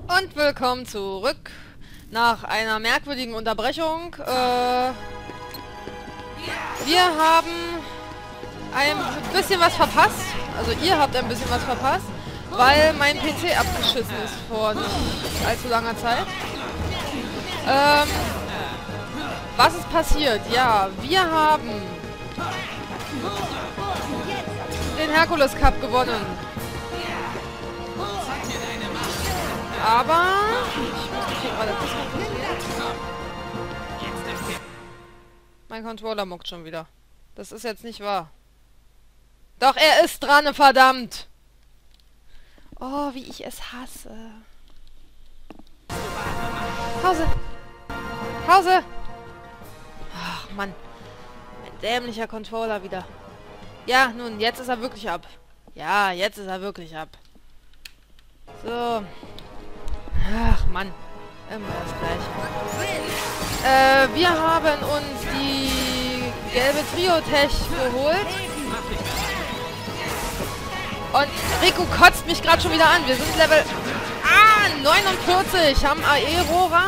Und willkommen zurück nach einer merkwürdigen Unterbrechung. Wir haben ein bisschen was verpasst. Also ihr habt ein bisschen was verpasst, weil mein PC abgeschissen ist vor nicht allzu langer Zeit. Was ist passiert? Ja, wir haben den Herkules Cup gewonnen. Aber ich muss mich hier gerade diskonzentrieren. Mein Controller muckt schon wieder. Das ist jetzt nicht wahr. Doch, er ist dran, verdammt! Oh, wie ich es hasse. Pause! Pause! Ach, Mann. Mein dämlicher Controller wieder. Ja, nun, jetzt ist er wirklich ab. Ja, jetzt ist er wirklich ab. So. Ach, Mann. Immer das Gleiche. Wir haben uns die gelbe Trio-Tech geholt. Und Riku kotzt mich gerade schon wieder an. Wir sind Level 49. Haben Aerora.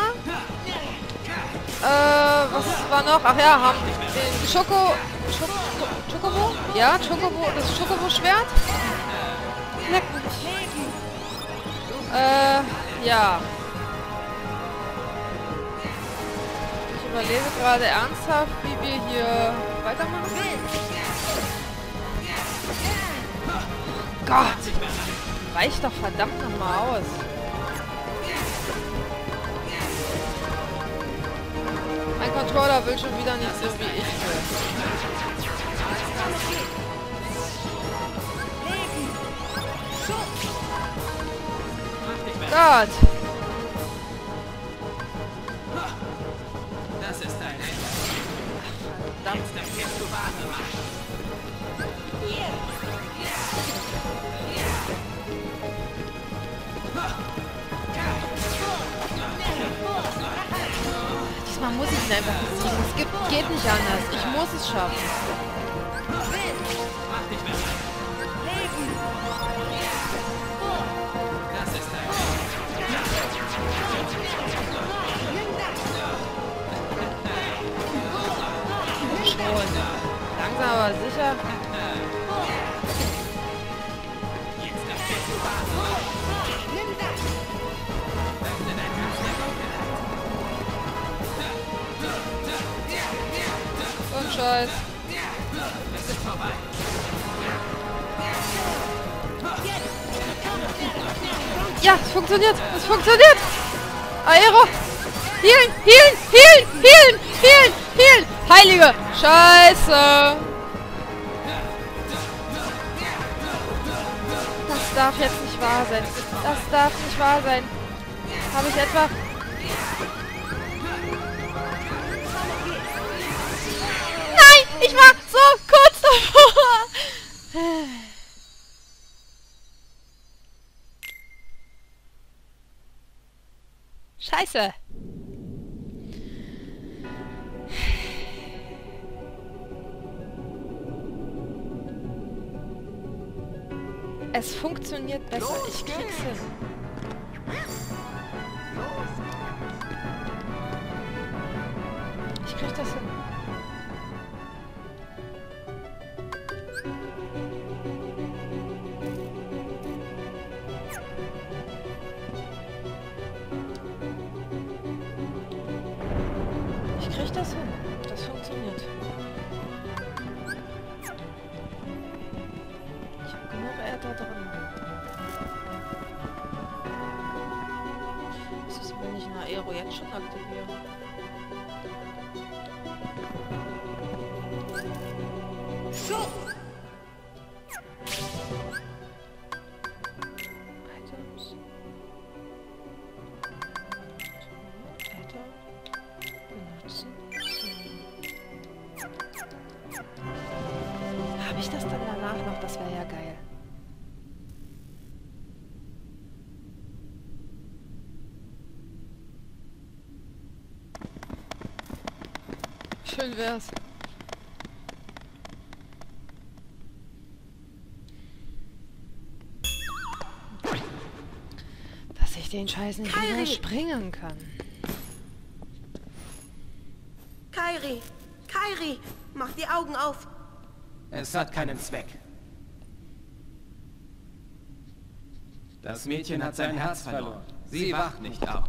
Was war noch? Ach ja, haben den Chocobo? Ja, Chocobo, das Chocobo-Schwert. Leck mich. Ja. Ich überlege gerade ernsthaft, wie wir hier weitermachen. Gott! Weich doch verdammt nochmal aus. Mein Controller will schon wieder nicht so, wie ich will. Gott! Das ist ein Verdammt. Diesmal muss ich ihn einfach besiegen. Es geht nicht anders. Ich muss es schaffen. Langsam aber sicher. Und Scheiß. Ja, es funktioniert. Es funktioniert. Aero. Healen, healen, healen, healen, healen, healen. Heilige Scheiße. Das darf jetzt nicht wahr sein. Das darf nicht wahr sein. Habe ich etwa... Nein! Ich war so kurz davor! Scheiße! Es funktioniert besser. Ich krieg's hin. Ich krieg das hin. Ich krieg das hin. Das funktioniert. Ich habe genug Äther drin. Was ist, wenn ich eine Aero jetzt schon aktiviere? Items. Äther. Benutzen. Habe ich das dann danach noch? Das wäre ja geil. Schön wär's. den Scheiß nicht Kairi! überspringen kann. Kairi! Kairi! Mach die Augen auf! Es hat keinen Zweck. Das Mädchen hat sein Herz verloren. Sie wacht nicht auf.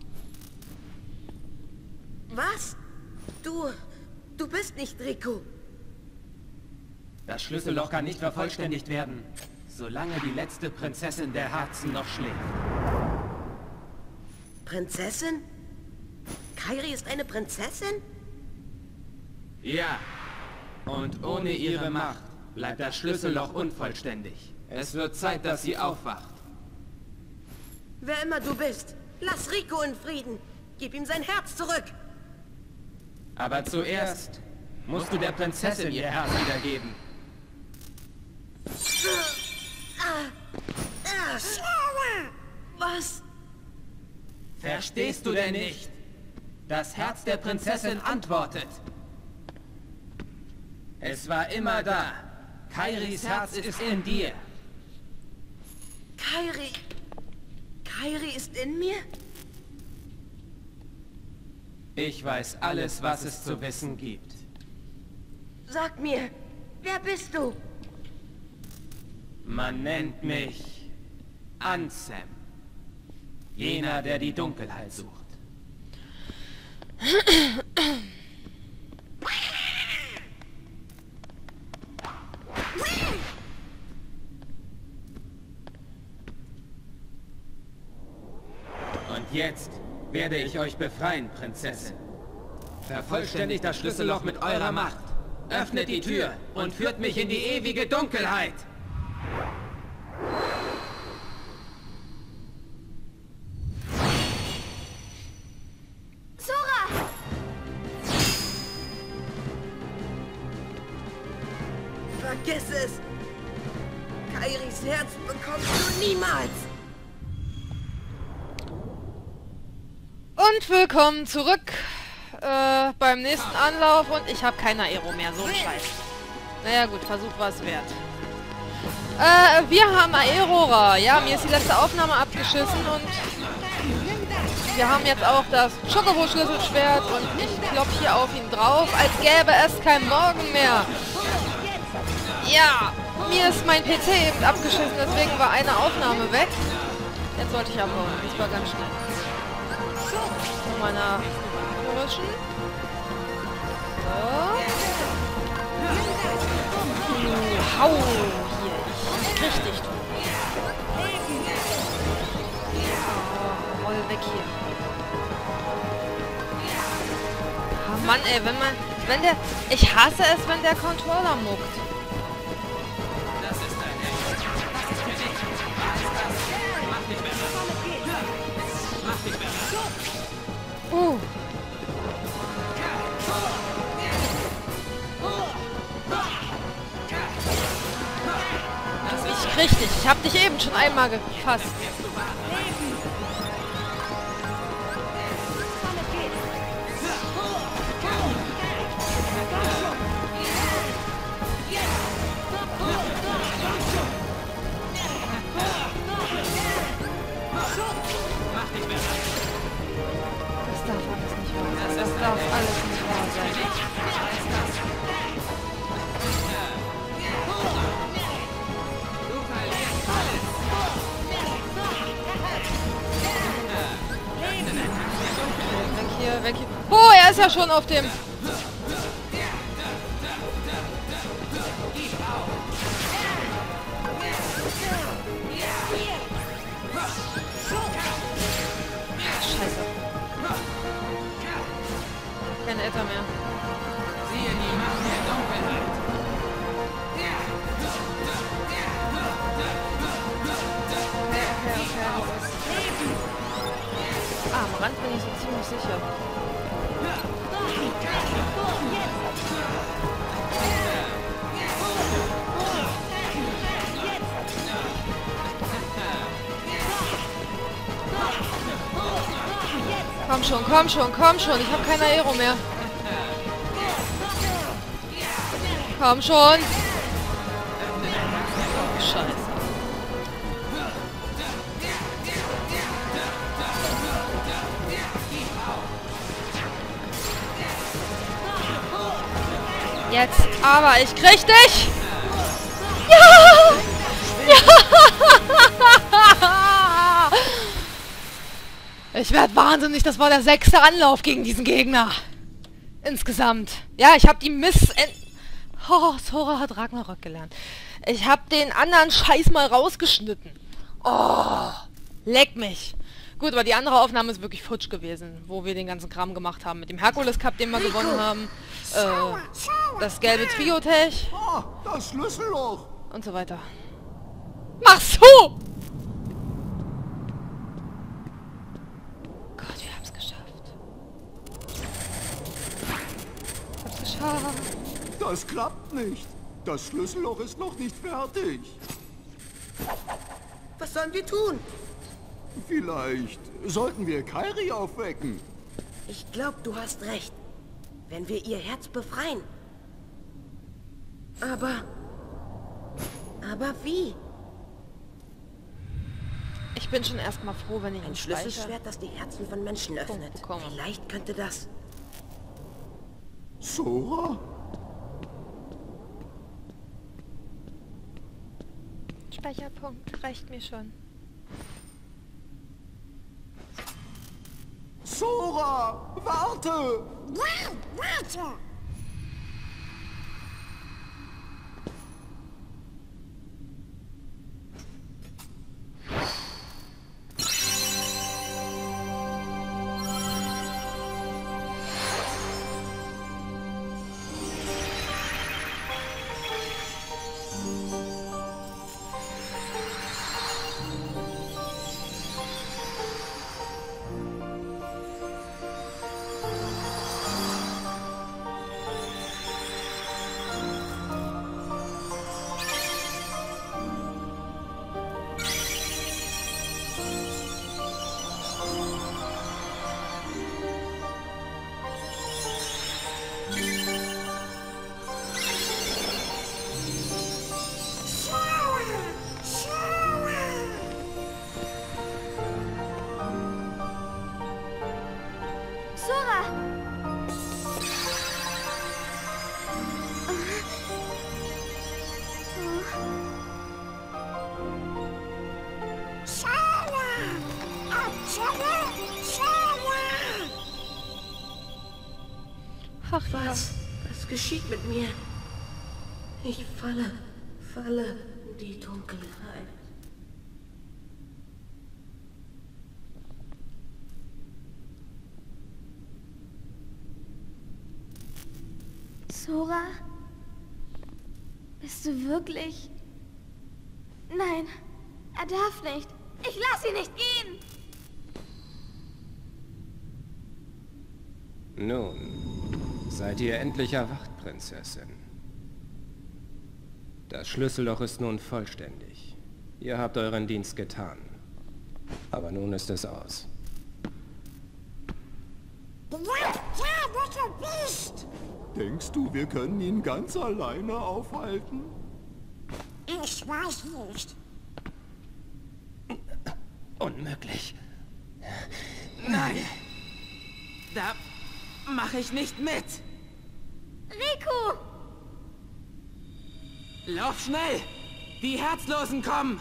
Was? Du bist nicht Riku. Das Schlüsselloch kann nicht vervollständigt werden, solange die letzte Prinzessin der Herzen noch schläft. Prinzessin? Kairi ist eine Prinzessin? Ja. Und ohne ihre Macht bleibt das Schlüsselloch unvollständig. Es wird Zeit, dass sie aufwacht. Wer immer du bist, lass Riku in Frieden. Gib ihm sein Herz zurück. Aber zuerst musst du der Prinzessin ihr Herz wiedergeben. Was? Verstehst du denn nicht? Das Herz der Prinzessin antwortet. Es war immer da. Kairis Herz ist in dir. Kairi... Kairi ist in mir? Ich weiß alles, was es zu wissen gibt. Sag mir, wer bist du? Man nennt mich Ansem. Jener, der die Dunkelheit sucht. Und jetzt werde ich euch befreien, Prinzessin. Vervollständigt das Schlüsselloch mit eurer Macht. Öffnet die Tür und führt mich in die ewige Dunkelheit. Sora! Vergiss es! Kairis Herz bekommst du niemals! Und willkommen zurück beim nächsten Anlauf und ich habe kein Aero mehr, so ein Scheiß. Naja gut, Versuch war es wert. Wir haben Aerora. Ja, mir ist die letzte Aufnahme abgeschissen und wir haben jetzt auch das Chocobo-Schlüsselschwert und ich klopp hier auf ihn drauf, als gäbe es kein Morgen mehr. Ja, mir ist mein PC eben abgeschissen, deswegen war eine Aufnahme weg. Jetzt sollte ich abhauen, das war ganz schnell. Nochmal nachrutschen. So. Hau hier. Ich krieg dich, du. Oh, roll weg hier. Oh Mann, ey, wenn der... Ich hasse es, wenn der Controller muckt. Das ist ein Echt. Das ist für dich. Mach dich besser. Mach dich besser. Ich krieg dich. Ich hab dich eben schon einmal gefasst. Das darf alles nicht wahr sein. Das darf alles nicht wahr sein. Weg hier, weg hier. Oh, er ist ja schon auf dem... Scheiße. Kein Äther mehr. Siehe die Macht der Dunkelheit. Am Rand bin ich so ziemlich sicher. Komm schon, komm schon, komm schon. Ich habe kein Aero mehr. Komm schon. Scheiße. Jetzt, aber ich krieg dich! Ja! Ja! Ich werde wahnsinnig, das war der 6. Anlauf gegen diesen Gegner. Insgesamt. Ja, ich habe die Oh, Sora hat Ragnarök gelernt. Ich habe den anderen Scheiß mal rausgeschnitten. Oh, leck mich. Gut, aber die andere Aufnahme ist wirklich futsch gewesen, wo wir den ganzen Kram gemacht haben. Mit dem Herkules Cup, den wir gewonnen haben. Das gelbe Trio-Tech. Oh, das Schlüsselloch. Und so weiter. Mach so! Gott, wir haben's geschafft. Ich hab's geschafft. Das klappt nicht. Das Schlüsselloch ist noch nicht fertig. Was sollen wir tun? Vielleicht sollten wir Kairi aufwecken. Ich glaube, du hast recht. Wenn wir ihr Herz befreien. Aber wie? Ich bin schon erstmal froh, wenn ich Ein ein Speichere. Schlüsselschwert, das die Herzen von Menschen öffnet. bekomme. Vielleicht könnte das... Sora? Speicherpunkt reicht mir schon. Sora, warte! Warte! Ach ja. Was geschieht mit mir? Ich falle in die Dunkelheit. Sora? Bist du wirklich... Nein, er darf nicht. Ich lasse ihn nicht gehen. Nun, seid ihr endlich erwacht, Prinzessin. Das Schlüsselloch ist nun vollständig. Ihr habt euren Dienst getan. Aber nun ist es aus. Denkst du, wir können ihn ganz alleine aufhalten? Ich weiß nicht. Unmöglich. Nein. Da mache ich nicht mit. Riku! Lauf schnell! Die Herzlosen kommen!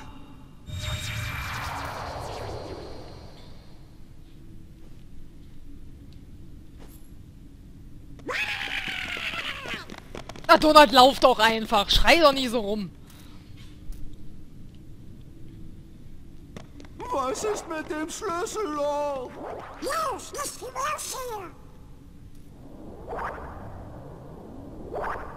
Na Donald, lauf doch einfach. Schrei doch nicht so rum. Was ist mit dem Schlüsselloch? Los, lass die Maus her!